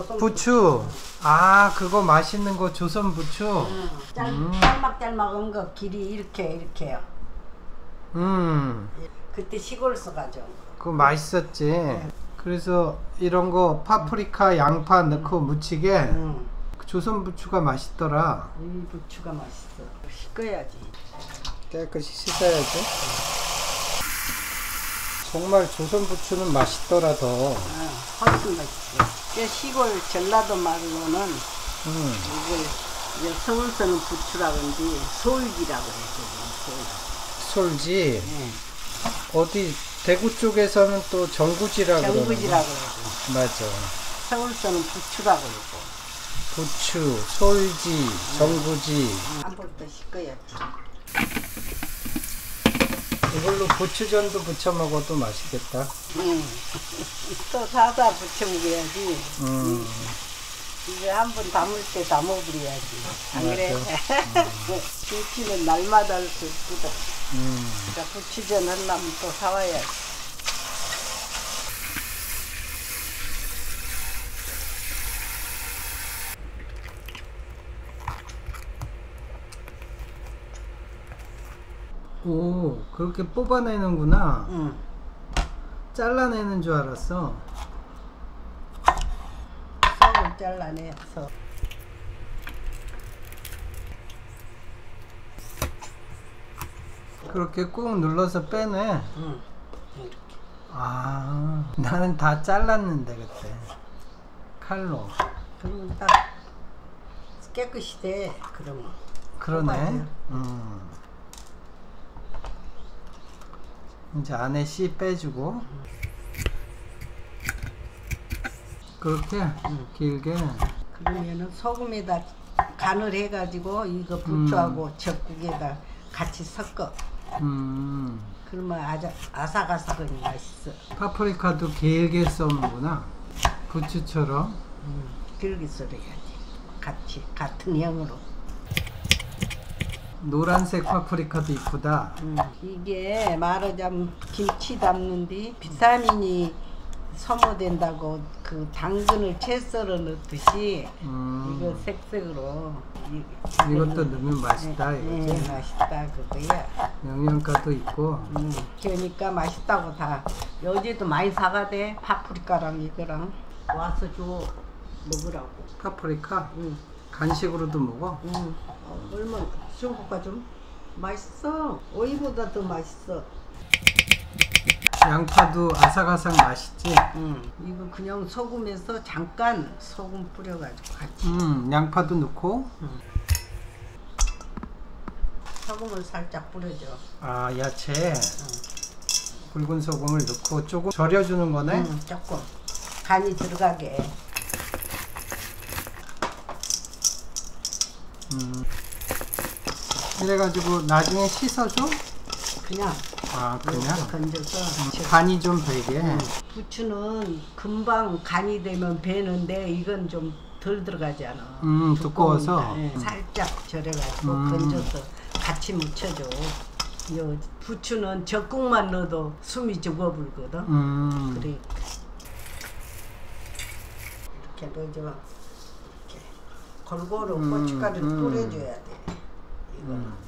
조선 부추. 아, 그거 맛있는 거 조선 부추. 짤막짤막한 거 길이 이렇게요. 그때 시골에서 가져온 거. 그거 맛있었지. 그래서 이런 거 파프리카, 양파 넣고 무치게 조선 부추가 맛있더라. 이 부추가 맛있어. 씻어야지. 깨끗이 씻어야지. 정말 조선 부추는 맛있더라 더. 훨씬 맛있어. 시골 전라도 말로는 이걸 이제 서울서는 부추라고 하는데 솔기라고 해요. 솔지. 어디 대구 쪽에서는 또 정구지라고 그러는 정구지라고 해요. 맞아. 서울서는 부추라고 그러고. 부추, 솔지, 정구지. 한 번 더 씻어야지. 이걸로 부추전도 부쳐 먹어도 맛있겠다. 또 사다 부쳐 먹어야지. 이제 한 번 담을 때 담아버려야지. 안 그래? 부추는 날마다 할 수 있거든. 그러니까 부추전 하려면 또 사와야지. 오, 그렇게 뽑아내는구나. 잘라내는 줄 알았어. 속을 잘라내서. 그렇게 꾹 눌러서 빼내. 이렇게. 아, 나는 다 잘랐는데 그때 칼로. 그러면 딱 깨끗이 돼. 그러면. 그러네. 이제 안에 씨 빼주고 그렇게 길게. 그러면은 소금에다 간을 해가지고 이거 부추하고 젓국에다 같이 섞어. 그러면 아주 아삭아삭하니 맛있어. 파프리카도 길게 썰는구나. 부추처럼. 길게 썰어야지. 같이 같은 형으로. 노란색 파프리카도 이쁘다. 이게 말하자면 김치 담는데 비타민이 소모된다고 그 당근을 채 썰어 넣듯이 이거 색색으로 이것도 넣으면 맛있다 이거지. 맛있다 그거야. 영양가도 있고. 그러니까 맛있다고 다 여기도 많이 사가대. 파프리카랑 이거랑 와서 줘 먹으라고. 파프리카? 간식으로도 먹어? 얼마나 중국가 좀 맛있어. 오이보다 더 맛있어. 양파도 아삭아삭 맛있지? 이거 그냥 소금에서 잠깐 소금 뿌려가지고 같이. 양파도 넣고. 소금을 살짝 뿌려줘. 아, 야채. 굵은 소금을 넣고 조금 절여주는 거네? 조금 간이 들어가게. 이래가지고 나중에 씻어줘? 그냥. 아, 그냥? 건져서. 간이 좀 배게. 부추는 금방 간이 되면 배는데 이건 좀 덜 들어가지 않아. 두꺼워서. 살짝 절여가지고 건져서 같이 묻혀줘. 요 부추는 젓국만 넣어도 숨이 죽어불거든. 그래. 이렇게 넣어줘. 이렇게 골고루 고춧가루를 뿌려줘야 돼. 이거는.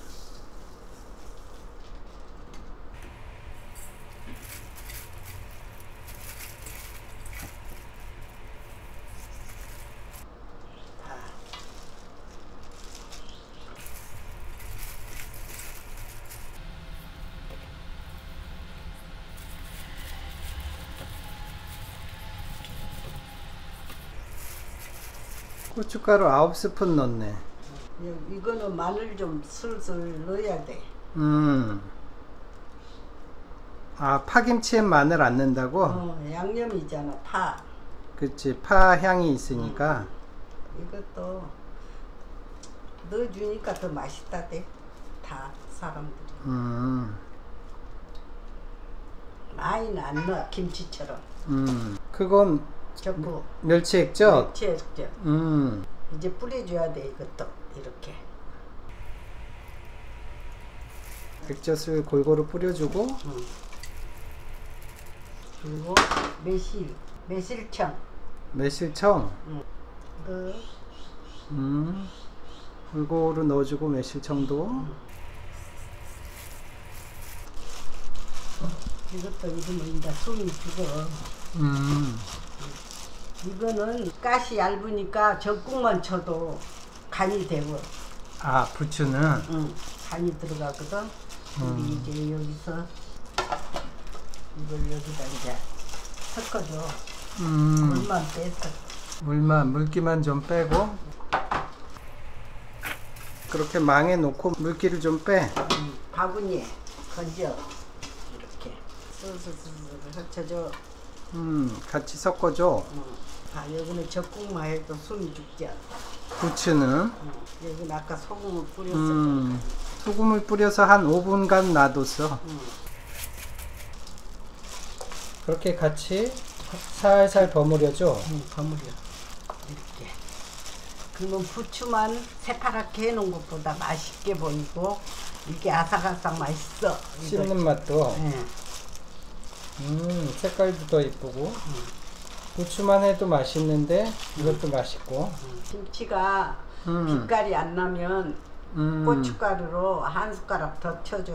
고춧가루 9스푼 넣네. 이거는 마늘 좀 슬슬 넣어야 돼. 아, 파김치엔 마늘 안 넣는다고? 양념이잖아, 파. 그치, 파 향이 있으니까. 이것도 넣어주니까 더 맛있다대. 다 사람들이. 많이는 안 넣어, 김치처럼. 그건 전부 멸치 액젓? 멸치 액젓. 이제 뿌려줘야 돼. 이것도 이렇게. 액젓을 골고루 뿌려주고. 그리고 매실청. 매실청. 응. 골고루 넣어주고 매실청도. 이것도 이러면 이제 숨이 죽어. 이거는 가시 얇으니까 적국만 쳐도 간이 되고. 아, 부추는. 응, 간이 들어가거든. 우리 이제 여기서 이걸 여기다 이제 섞어줘. 물만 뺐어. 물기만 좀 빼고. 그렇게 망에 놓고 물기를 좀 빼. 바구니에 건져. 이렇게 스스스스 섞어줘. 같이 섞어줘. 아, 여기는 적국만 해도 숨이 죽지 않아. 부추는. 여기는 아까 소금을 뿌렸어. 소금을 뿌려서 한 5분간 놔뒀어. 그렇게 같이 살살 버무려줘. 버무려. 이렇게. 그러면 부추만 새파랗게 해놓은 것보다 맛있게 보이고 이게 아삭아삭 맛있어. 씹는 맛도. 네. 색깔도 더 이쁘고. 부추만 해도 맛있는데 이것도 맛있고. 김치가 빛깔이 안 나면 고춧가루로 한 숟가락 더 쳐줘.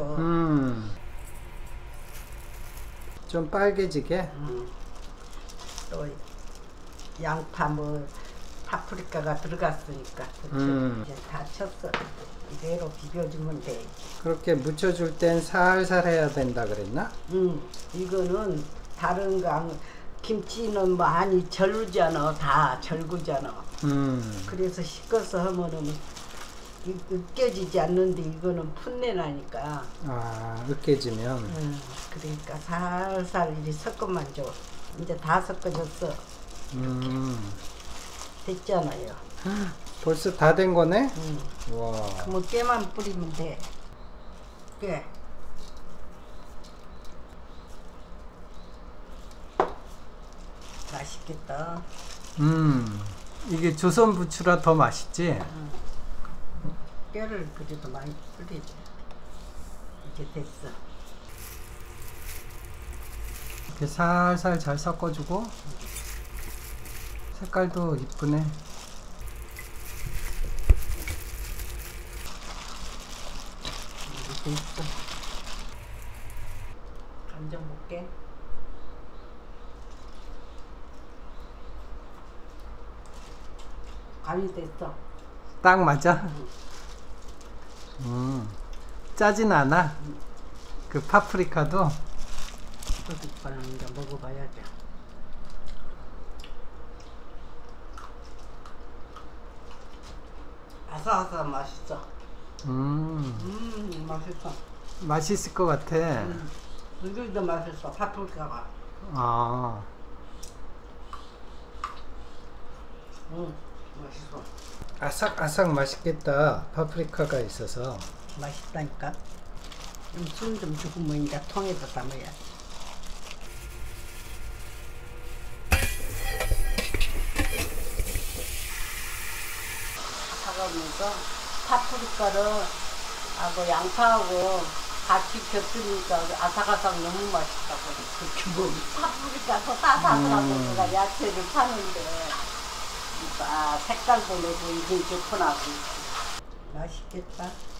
좀 빨개지게. 또 양파 뭐 파프리카가 들어갔으니까 이제 다 쳤어. 이대로 비벼주면 돼. 그렇게 무쳐줄 땐 살살 해야 된다 그랬나? 이거는 다른 거 김치는 많이 절구잖아. 다 절구잖아. 그래서 씻어서 하면은 으깨지지 않는데 이거는 풋내 나니까. 아, 으깨지면. 그러니까 살살 이리 섞어만 줘. 이제 다 섞어졌어. 됐잖아요. 벌써 다 된 거네? 와. 그러면 깨만 뿌리면 돼. 깨. 맛있겠다. 이게 조선 부추라 더 맛있지? 깨를 그래도 많이 뿌리지. 이제 됐어. 이렇게 살살 잘 섞어주고. 색깔도 이쁘네. 됐어. 간장 볼게. 간이 됐어. 딱 맞아? 짜진 않아? 그 파프리카도? 이거는 이제 먹어봐야지. 아삭아삭 맛있어. 맛있어. 맛있을 것 같아. 이거 맛있어. 파프리카가. 아. 맛있어. 아삭아삭 맛있겠다. 파프리카가 있어서. 맛있다니까. 숨 좀 주고 뭐 이제 통에다 담아야. 사가면서 파프리카를 하고 양파하고 같이 곁들이니까 아삭아삭 너무 맛있다고. 그렇게 뭐 파프리카 더 따뜻하고 내가 야채를 파는데 색깔도 내고 이게 좋구나. 맛있겠다.